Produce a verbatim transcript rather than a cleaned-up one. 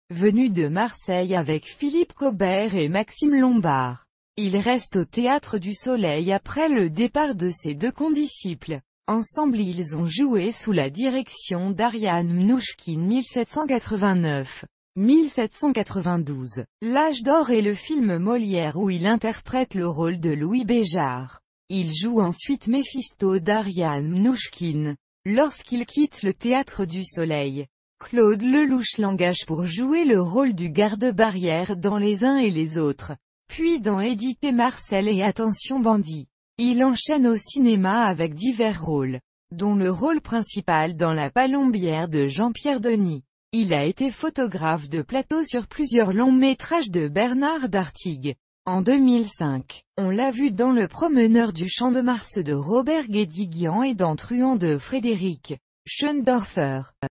venu de Marseille avec Philippe Cobert et Maxime Lombard. Il reste au Théâtre du Soleil après le départ de ses deux condisciples. Ensemble ils ont joué sous la direction d'Ariane Mnouchkine mille sept cent quatre-vingt-neuf à mille sept cent quatre-vingt-douze. L'âge d'or est le film Molière où il interprète le rôle de Louis Béjart. Il joue ensuite Méphisto d'Ariane Mnouchkine. Lorsqu'il quitte le Théâtre du Soleil, Claude Lelouch l'engage pour jouer le rôle du garde-barrière dans Les uns et les autres, puis dans Édith et Marcel et Attention Bandit. Il enchaîne au cinéma avec divers rôles, dont le rôle principal dans La Palombière de Jean-Pierre Denis. Il a été photographe de plateau sur plusieurs longs métrages de Bernard d'Artigues. En deux mille cinq, on l'a vu dans Le Promeneur du Champ de Mars de Robert Guédiguian et dans Truand de Frédéric Schoendorfer.